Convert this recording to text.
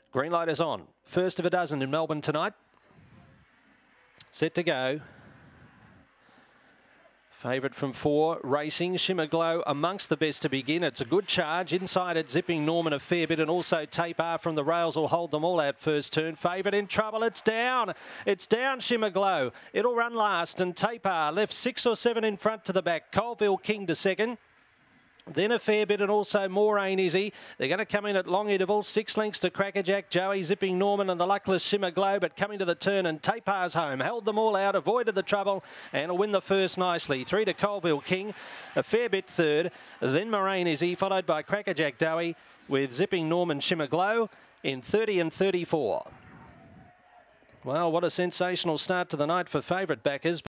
Green light is on. First of a dozen in Melbourne tonight. Set to go. Favourite from 4, Racing. Shimmer Glow amongst the best to begin. It's a good charge. Inside it, Zipping Norman a fair bit, and also Taper from the rails will hold them all out first turn. Favourite in trouble. It's down. It's down, Shimmer Glow. It'll run last, and Taper left 6 or 7 in front to the back. Colville King to second. Then a fair bit, and also Moraine Izzy. They're going to come in at long interval. 6 lengths to Crackerjack, Joey, Zipping Norman and the luckless Shimmer Glow, but coming to the turn, and Tapar's home. Held them all out, avoided the trouble, and will win the first nicely. 3 to Colville King, a fair bit third. Then Moraine Izzy, followed by Crackerjack, Joey, with Zipping Norman, Shimmer Glow in 30 and 34. Well, what a sensational start to the night for favourite backers.